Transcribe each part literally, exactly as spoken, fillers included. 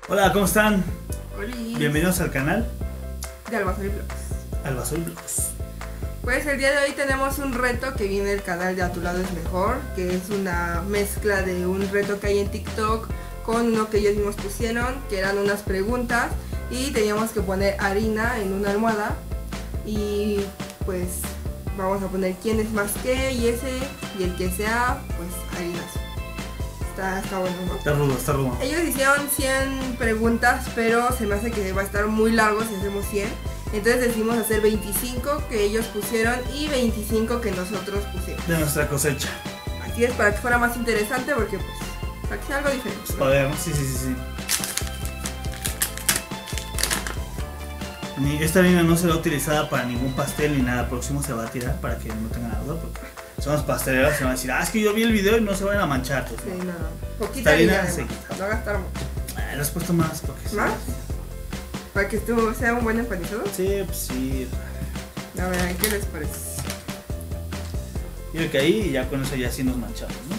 Hola, ¿cómo están? Hola. Bienvenidos al canal De Albazul Vlogs. Albazul Vlogs. Pues el día de hoy tenemos un reto que viene del canal de A Tu Lado Es Mejor, que es una mezcla de un reto que hay en TikTok con uno que ellos mismos pusieron, que eran unas preguntas y teníamos que poner harina en una almohada y pues vamos a poner quién es más qué y ese, y el que sea, pues harinas. Está, está bueno, ¿no? Está rudo, está rudo. Ellos hicieron cien preguntas, pero se me hace que va a estar muy largo si hacemos cien. Entonces decidimos hacer veinticinco que ellos pusieron y veinticinco que nosotros pusimos. De nuestra cosecha. Así es, para que fuera más interesante, porque pues, para que sea algo diferente, Pues ¿no? para ver, ¿no? Sí, sí, sí, sí. Ni, esta harina no será utilizada para ningún pastel ni nada próximo, se va a tirar para que no tengan duda, porque somos pasteleros, se van a decir, ah, es que yo vi el video y no se vayan a manchar. Pues, Sí, ¿no? no, no. Poquita Esta harina harina, se además, quita. no gastar mucho. Ah, le has puesto más porque sí. ¿Más? Para que esto sea un buen empanizado. Sí, pues sí. A ver, ¿qué les parece? Yo creo que ahí y ya con eso ya sí nos manchamos, ¿no?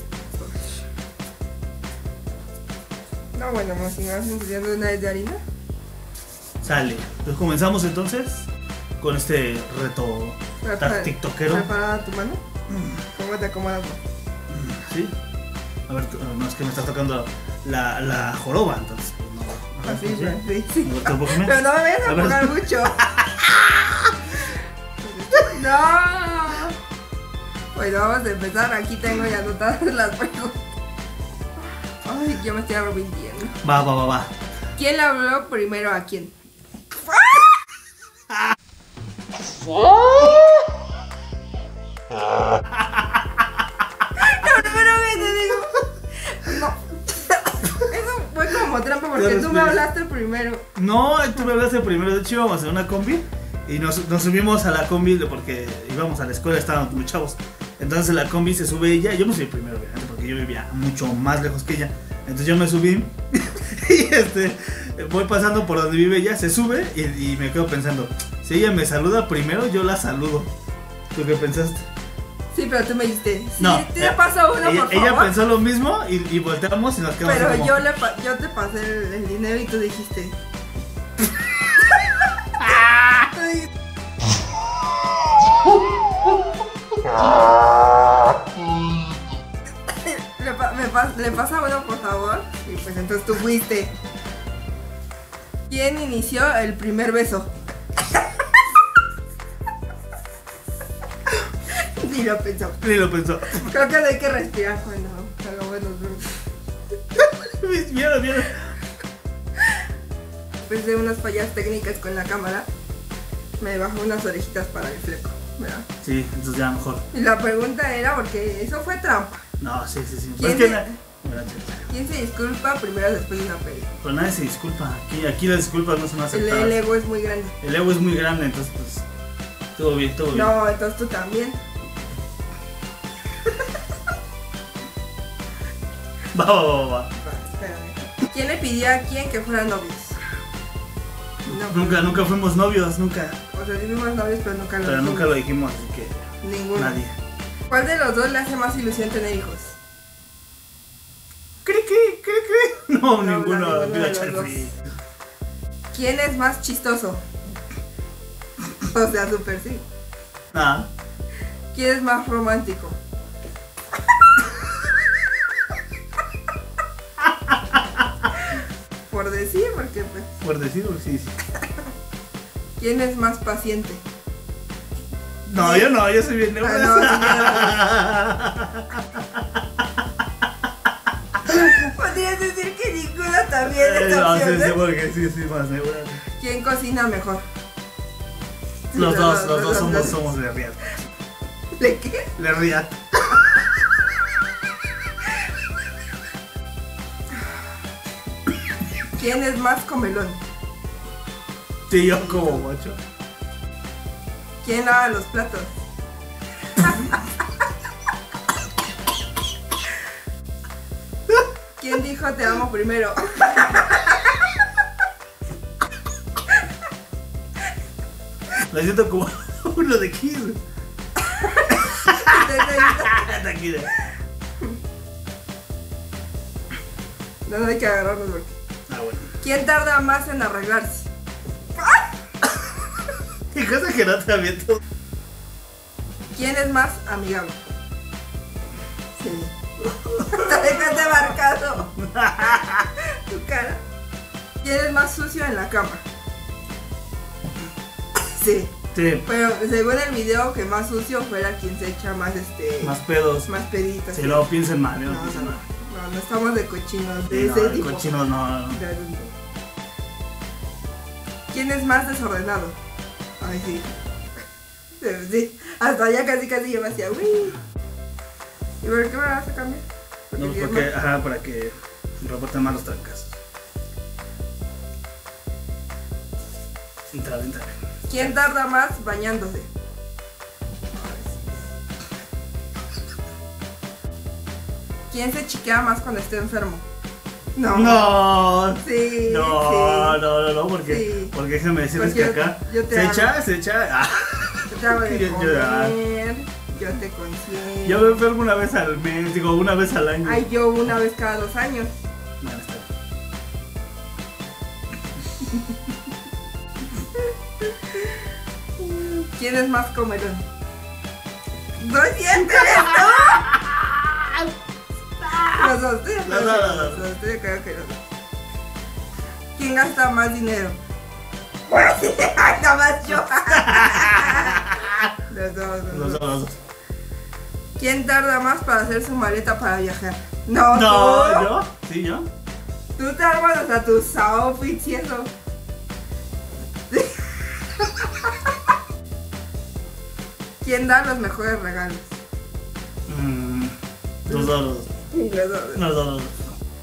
No, bueno, vamos, si me vas enseñando una vez de harina. Sale. Entonces comenzamos entonces con este reto Prepara- tiktokero. ¿Preparada tu mano? ¿Cómo te acomodas? ¿Sí? A ver, no es que me está tocando la, la joroba, entonces pues no. no, Así, no sé. sí, sí. No, tampoco me- Pero no me vayas a A ver. empujar mucho. No. Bueno, vamos a empezar. Aquí tengo ya anotadas las preguntas. Ay, yo me estoy arrepintiendo. Va, va, va, va. ¿Quién le habló primero a quién? No, primero me te digo. No. Eso fue como trampa porque Pero tú me espera. hablaste primero. No, tú me hablaste primero. De hecho, íbamos a hacer una combi y nos, nos subimos a la combi porque íbamos a la escuela, estábamos muy chavos. Entonces en la combi se sube ella. Yo me subí primero, obviamente, porque yo vivía mucho más lejos que ella. Entonces yo me subí y este, voy pasando por donde vive ella, se sube y, y me quedo pensando, si ella me saluda primero, yo la saludo. ¿Tú qué pensaste? Sí, pero tú me dijiste. Sí, No, te eh, paso uno, ella, por ella favor. pensó lo mismo y, y volteamos y nos quedamos Pero así como, yo, le pa- yo te pasé el, el dinero y tú dijiste. Tú dijiste, le, pa- me pas- le pasa uno, por favor. Y pues entonces tú fuiste. ¿Quién inició el primer beso? Ni lo pensó. ni lo pensó. Creo que hay que respirar cuando hagamos los besos. Vieron, vieron. Después de unas fallas técnicas con la cámara, me bajó unas orejitas para el fleco, ¿verdad? Sí, entonces ya mejor. Y la pregunta era, porque eso fue trampa. No, sí, sí, sí. ¿Quién Pues que se- na- Gracias. ¿Quién se disculpa primero después de una pelea? Pero nadie se disculpa. Aquí, aquí las disculpas no son El, aceptadas. el ego es muy grande. El ego es muy grande, entonces pues todo bien, todo bien. No, entonces tú también. Va, va, va, va. Va, espérame. ¿Quién le pidió a quién que fueran novios? No, Nunca, nunca fuimos novios, nunca. O sea, sí fuimos novios, pero nunca lo Pero dijimos. nunca lo dijimos, así que Ninguno. nadie. ¿Cuál de los dos le hace más ilusión tener hijos? ¿Cri, cri, cri, cri? No, No, ninguno. no, ninguno Mira, de los Chelsea. ¿Quién es más chistoso? O sea, súper sí. Ah, ¿Quién es más romántico? Por decir, porque pues. por decirlo, sí, sí. ¿Quién es más paciente? No, yo no, yo soy bien neuro. Ah, Podrías decir que ninguna también Eh, es no, sí, opción, sí, ¿eh? porque sí, sí, más neuro. ¿Quién cocina mejor? Los Sí, dos, los dos somos, dos. somos de Riad. ¿De qué? De Riad. ¿Quién es más comelón? Sí, yo como macho. ¿Quién lava los platos? ¿Quién dijo te amo primero? La siento como uno de Kiss. Tranquila. No, no hay que agarrarnos porque. Ah, bueno. ¿Quién tarda más en arreglarse? ¿Qué cosa que no te aviento? ¿Quién es más amigable? Sí. Te dejaste marcado. Tu cara. ¿Quién es más sucio en la cama? Sí. Sí. Pero según el video, que más sucio fuera quien se echa más este. Más pedos. Más peditos. Si no piensen mal, No, no, no, piensen no, mal. no, no estamos de cochinos, de Sí, ese no, tipo. cochinos no, no. De adulto. ¿Quién es más desordenado? Ay, sí. Sí, sí. Hasta ya casi casi yo me hacía, uy. ¿Y por qué me vas a cambiar? No, el día porque, es ajá, para que reporten más los trancas. Entra, entra. más- ¿Quién tarda más bañándose? ¿Quién se chiquea más cuando esté enfermo? No. No. Sí. No, sí. no, no, no, porque, Sí. porque déjame decirles Porque que acá yo te se amo. echa, se echa. Ah, Yo te hago de Yo- yo- comer, yo te consiento. yo me enfermo una vez al mes, digo, una vez al año. Ay, yo una vez cada dos años. Bueno, está bien. ¿Quién es más comelón? ¡No es cierto esto! Los dos, sí, Los dos, los dos. los dos, yo creo que los dos. ¿Quién gasta más dinero? Nada más yo. Los dos, los Los dos. dos, los dos. ¿Quién tarda más para hacer su maleta para viajar? No, No, tú. ¿yo? ¿Sí, yo? Tú te armas hasta tus outfits y eso. ¿Quién da los mejores regalos? Mm, los dos, los dos. Los dos. Los dos, los dos.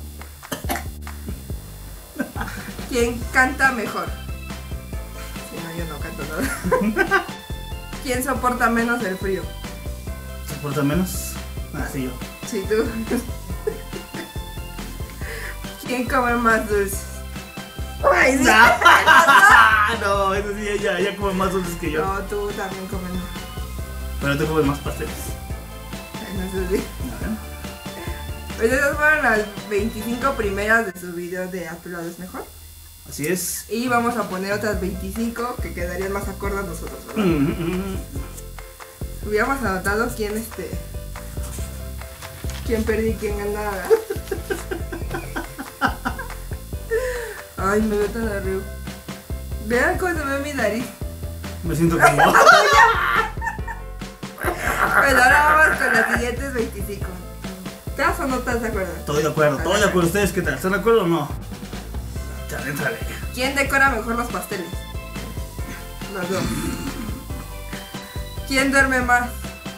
¿Quién canta mejor? Sí, no, yo no canto nada. ¿Quién soporta menos el frío? ¿Soporta menos? Ah, sí, yo. Sí, tú. ¿Quién come más dulces? Ay, sí. No, eso sí, ella, ella come más dulces que yo. No, tú también comes más. Pero tú comes más pasteles. Ay, no sé si. A ver. Pues esas fueron las veinticinco primeras de su video de A tu lado es mejor. Así es. Y vamos a poner otras veinticinco que quedarían más acorde a nosotros, ¿verdad? Mm, mm, Hubiéramos anotado quién este. Quién perdí, quién ganaba. Ay, me veo tan arriba. Vean cómo se ve mi nariz. Me siento como. Pero ahora vamos con las siguientes veinticinco. ¿Estás o no estás de acuerdo? Estoy de acuerdo, estoy de acuerdo. ¿Ustedes qué tal? ¿Están de acuerdo o no? Chale, entrale. ¿Quién decora mejor los pasteles? Los dos. ¿Quién duerme más?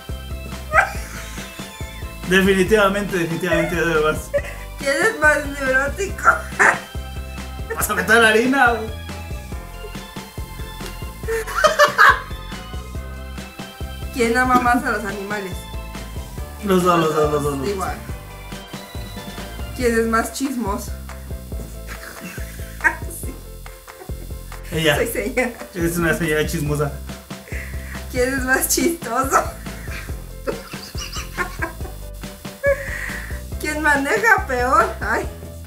Definitivamente, definitivamente yo debo más. ¿Quién es más neurótico? ¿Vas a meter la harina? ¿Quién ama más a los animales? Los dos, los dos, los dos. Los dos. Igual. ¿Quién es más chismoso? Sí, Ella. soy señora. Es una señora chismosa. ¿Quién es más chistoso? ¿Quién maneja peor? Ay,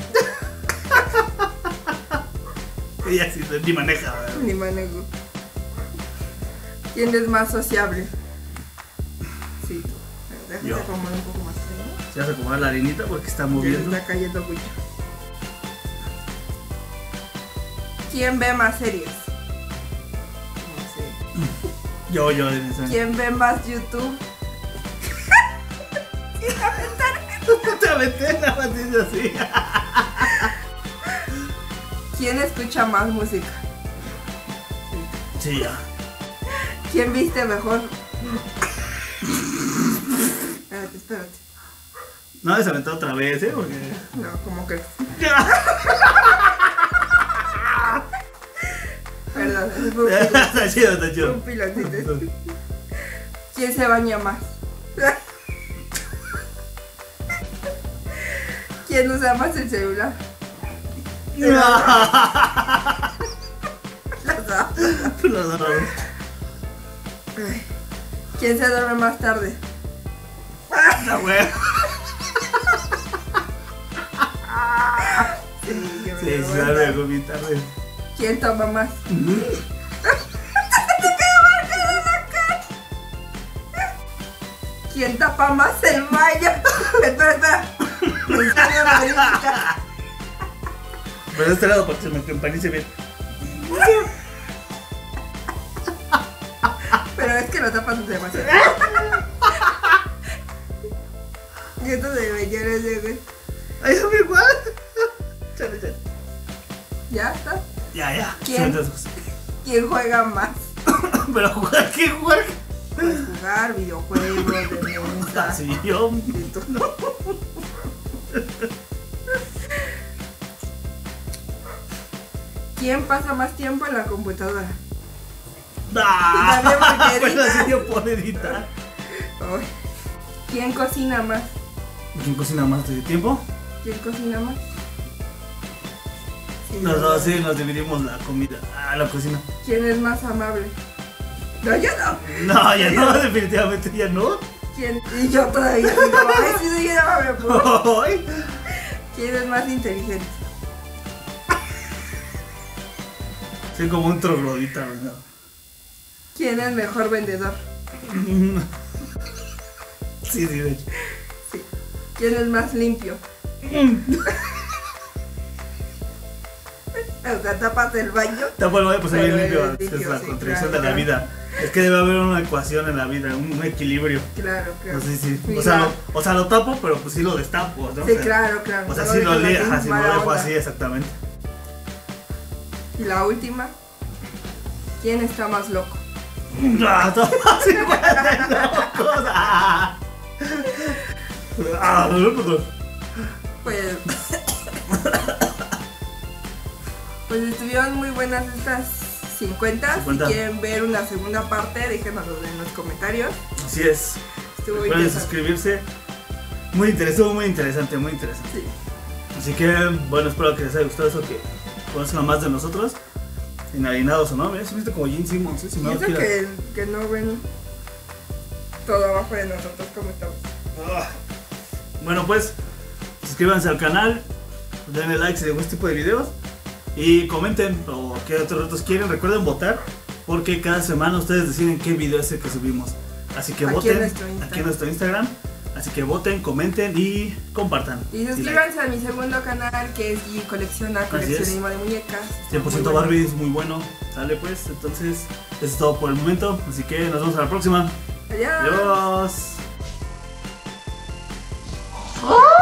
Ella sí ni maneja. ¿verdad? ni manejo. ¿Quién es más sociable? Sí, tú. Déjame Yo. acomodar un poco más. ¿eh? Se hace acomodar la harinita porque está Ya se moviendo. está cayendo mucho. ¿Quién ve más series? No sé. Yo, yo, en esa. ¿Quién ve más YouTube? Te aventé la batida así. ¿Quién escucha más música? Sí, ya. ¿Quién viste mejor? Espérate, espérate. No, se aventó otra vez, ¿eh? Porque. No, como que. Perdón, ese fue un pilón. Está chido, está chido. Un piloncito. ¿Quién se baña más? ¿Quién usa más el celular? Los dos. Los dos. Ay. ¿Quién se duerme más tarde? La wea. Sí, yo me Sí, duermo sí, tarde, vuelta. muy tarde. ¿Quién toma más? ¿Quién tapa más el baño? Espera, espera. Pero de este lado para que se me empanice bien. Pero es que lo tapas demasiado. Y esto de bellones de güey. Ay, son igual. Chale, chale. ¿Ya está? Ya, ya. ¿Quién? Sí, entonces, ¿Quién juega más? pero jugar, ¿qué jugar? Puedes jugar videojuegos de mesa. Así yo. y todo. ¿Quién pasa más tiempo en la computadora? ¡Ah! También porque Bueno, edita. así yo puedo editar. Ay. ¿Quién cocina más? ¿Quién cocina más de tiempo? ¿Quién cocina más? Sí, Los no, dos sí nos dividimos la comida. Ah, la cocina. ¿Quién es más amable? No, yo no. No, ya no, definitivamente ya no. ¿Quién? Y yo todavía digo, ay, sí, soy bien amable, pues. Ay. ¿Quién es más inteligente? Soy como un troglodita, ¿no? ¿Quién es mejor vendedor? Sí, sí, de hecho. Sí. ¿Quién es más limpio? O sea, tapas el baño. Tapa el baño, pues ahí Pero bien limpio. es Es que es limpio, la sí, contradicción claro, de la claro. vida. Es que debe haber una ecuación en la vida, un, un equilibrio. Claro, claro. No sé si. Sí, O sea, la- lo, o sea, lo tapo, pero pues sí lo destapo, ¿no? Sí, O sea, claro, claro. O sea, No sí lo dejas leo, así, ajá, si lo mala dejo onda. así, exactamente. Y la última. ¿Quién está más loco? Ah, todos igual de locos. Ah, Ah, Pues. Pues estuvieron muy buenas estas cincuenta. cincuenta. Si quieren ver una segunda parte, déjenoslo en los comentarios. así es. Estuvo Pueden interesante. suscribirse. Muy interesante, muy interesante, muy interesante. Sí. Así que, bueno, espero que les haya gustado eso, que conozcan más de nosotros. Enharinados o no, mira, se viste como Gene Simmons, ¿eh? Si Y me eso gira. que, que no ven todo abajo de nosotros como estamos. Ah. Bueno, pues, suscríbanse al canal, denle like si les gusta este tipo de videos y comenten o qué otros retos quieren. Recuerden votar porque cada semana ustedes deciden qué video es el que subimos. Así que Aquí voten en nuestro Instagram. aquí en nuestro Instagram. Así que voten, comenten y compartan. Y like. suscríbanse a mi segundo canal que es G Colecciona, es. coleccionismo de muñecas. cien por ciento Muy bueno. Barbie es muy bueno. Sale pues, entonces, eso es todo por el momento. Así que nos vemos a la próxima. Adiós. Adiós.